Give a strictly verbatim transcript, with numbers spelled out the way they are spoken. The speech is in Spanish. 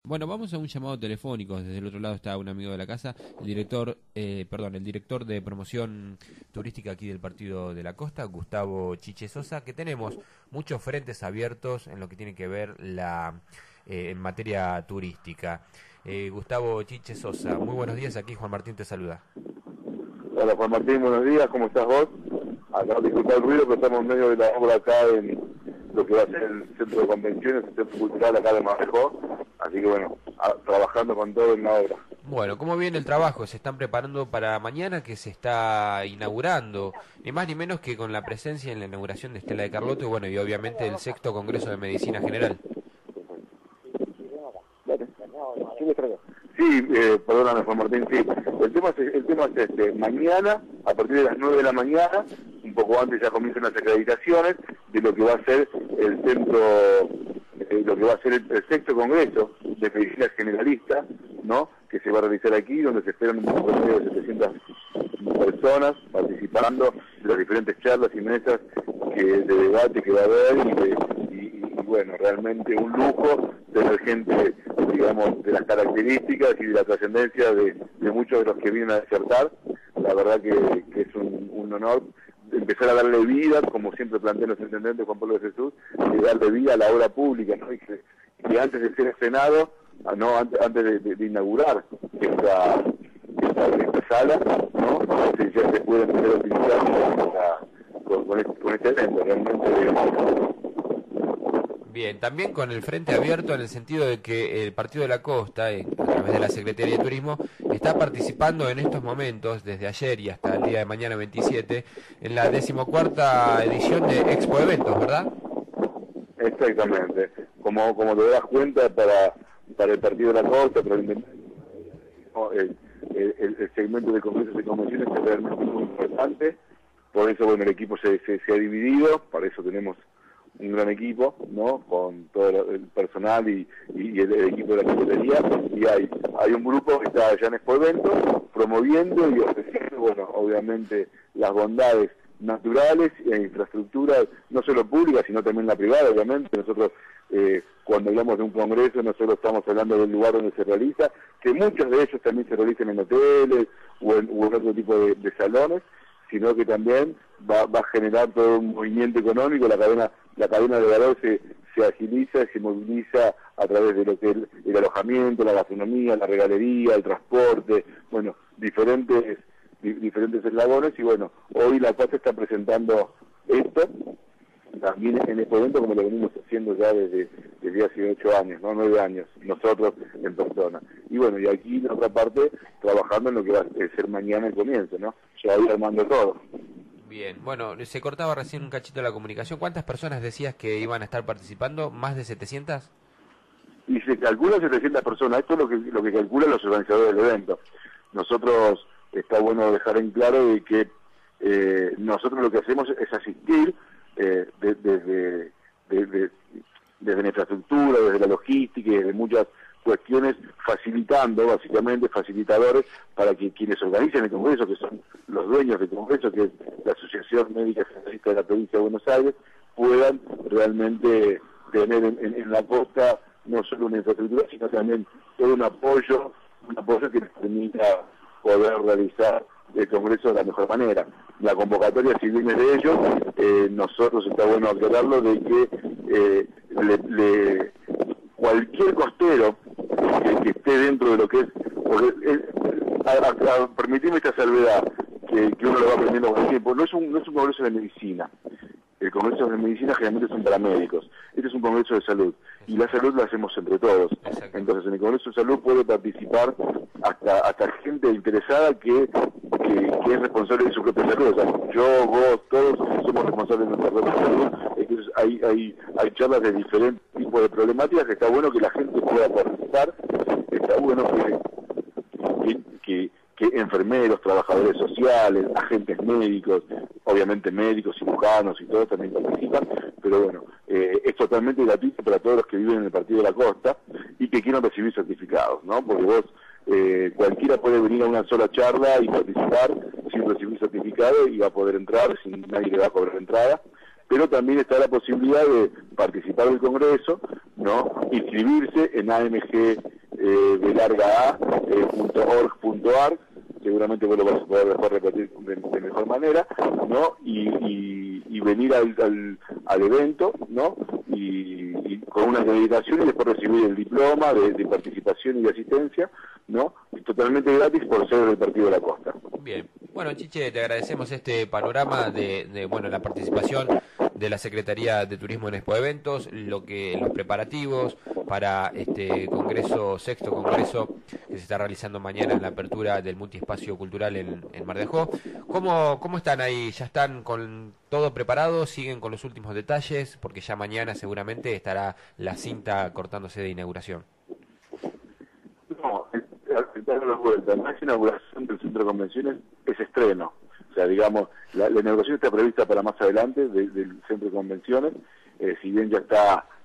Bueno, vamos a un llamado telefónico. Desde el otro lado está un amigo de la casa, el director, eh, perdón, el director de promoción turística aquí del Partido de la Costa, Gustavo Chiche Sosa, que tenemos muchos frentes abiertos en lo que tiene que ver la eh, en materia turística. Eh, Gustavo Chiche Sosa, muy buenos días. Aquí Juan Martín te saluda. Hola Juan Martín, buenos días, ¿cómo estás vos? Acá disculpa el ruido, pero estamos en medio de la obra acá en lo que va a ser el centro de convenciones, el centro cultural acá de Marejó, así que bueno, a, trabajando con todo en la obra. Bueno, ¿cómo viene el trabajo? ¿Se están preparando para mañana que se está inaugurando? Ni más ni menos que con la presencia en la inauguración de Estela de Carlotto y bueno, y obviamente el sexto Congreso de Medicina General. Sí, eh, perdóname Juan Martín, sí. El tema es, el tema es este, mañana, a partir de las nueve de la mañana, un poco antes ya comienzan las acreditaciones de lo que va a ser el centro, eh, lo que va a ser el, el sexto Congreso de Medicina Generalista, ¿no? Que se va a realizar aquí, donde se esperan un promedio de setecientas personas participando de las diferentes charlas y mesas que, de debate que va a haber y de, y bueno, realmente un lujo tener gente, digamos, de las características y de la trascendencia de, de muchos de los que vienen a disertar. La verdad que, que es un, un honor empezar a darle vida, como siempre plantea nuestro intendente Juan Pablo de Jesús, y darle vida a la obra pública, ¿no? Y que, que antes de ser estrenado, no antes, antes de, de, de inaugurar esta, esta, esta sala, ¿no? Se, ya se puede empezar a utilizar con, con, con, este, con este evento, realmente. Bien, también con el frente abierto en el sentido de que el Partido de la Costa, eh, a través de la Secretaría de Turismo, está participando en estos momentos, desde ayer y hasta el día de mañana veintisiete, en la decimocuarta edición de Expo Eventos, ¿verdad? Exactamente. Como como te das cuenta, para para el Partido de la Costa, para el, el, el, el segmento de congresos y convenciones es realmente muy importante. Por eso, bueno, el equipo se, se, se ha dividido, para eso tenemos un gran equipo, ¿no? Con todo el personal y, y el, el equipo de la secretaría, y hay hay un grupo que está allá en Expo Eventos promoviendo y ofreciendo, bueno, obviamente las bondades naturales e infraestructuras, no solo públicas, sino también la privada, obviamente. Nosotros, eh, cuando hablamos de un congreso, no solo estamos hablando del lugar donde se realiza, que muchos de ellos también se realizan en hoteles o en, o en otro tipo de, de salones, sino que también va, va a generar todo un movimiento económico. La cadena la cadena de valor se, se agiliza y se moviliza a través de lo que es el, el alojamiento, la gastronomía, la regalería, el transporte, bueno, diferentes di, diferentes eslabones. Y bueno, hoy la Costa está presentando esto también en este evento, como lo venimos haciendo ya desde, desde hace ocho años, ¿no? Nueve años, nosotros en persona. Y bueno, y aquí en otra parte, trabajando en lo que va a ser mañana el comienzo, ¿no? Ya voy armando todo. Bien, bueno, se cortaba recién un cachito la comunicación. ¿Cuántas personas decías que iban a estar participando? ¿Más de setecientas? Y se calcula setecientas personas. Esto es lo que, lo que calculan los organizadores del evento. Nosotros, está bueno dejar en claro de que eh, nosotros lo que hacemos es asistir eh, desde de, de, de, desde la infraestructura, desde la logística y desde muchas cuestiones, facilitando, básicamente facilitadores para que quienes organicen el Congreso, que son los dueños del Congreso, que es la Asociación Médica Generalista de la Provincia de Buenos Aires, puedan realmente tener en, en, en la costa no solo una infraestructura, sino también todo un apoyo, un apoyo que les permita poder realizar el Congreso de la mejor manera. La convocatoria, si viene de ellos, eh, nosotros está bueno aclararlo de que eh, le, le, cualquier costero que, que esté dentro de lo que es, porque es a, a, a permitirme esta salvedad que, que uno lo va aprendiendo con el tiempo, no es un, no es un congreso de medicina. El congreso de medicina generalmente son para médicos. Este es un congreso de salud. Y la salud la hacemos entre todos. Entonces, en el congreso de salud puede participar hasta hasta gente interesada que, que, que es responsable de su propia salud. O sea, yo, vos, todos somos responsables de nuestra propia salud. Entonces, hay, hay, hay charlas de diferentes tipos de problemáticas que está bueno que la gente pueda participar. Está bueno que... que, que que enfermeros, trabajadores sociales, agentes médicos, obviamente médicos, cirujanos y todos también participan, pero bueno, eh, es totalmente gratuito para todos los que viven en el Partido de la Costa y que quieran recibir certificados, ¿no? Porque vos, eh, cualquiera puede venir a una sola charla y participar sin recibir certificado y va a poder entrar, sin nadie le va a cobrar entrada, pero también está la posibilidad de participar del Congreso, ¿no? Inscribirse en A M G eh, de larga a eh, punto org punto ar, seguramente vos lo vas a poder después repetir de, de mejor manera, ¿no? Y, y, y venir al, al, al evento, ¿no? Y, y con una acreditación y después recibir el diploma de, de participación y de asistencia, ¿no? Y totalmente gratis por ser del Partido de la Costa. Bien. Bueno, Chiche, te agradecemos este panorama de, de bueno, la participación de la Secretaría de Turismo en Expo Eventos, lo que los preparativos para este congreso, sexto congreso que se está realizando mañana en la apertura del multiespacio cultural en, en Mar de Ajó. ¿Cómo, ¿Cómo están ahí? ¿Ya están con todo preparado? ¿Siguen con los últimos detalles? Porque ya mañana seguramente estará la cinta cortándose de inauguración. No, dar la vuelta, no es inauguración del centro de convenciones, es estreno. O sea, digamos, la, la inauguración está prevista para más adelante de, del centro de convenciones, eh, si bien ya está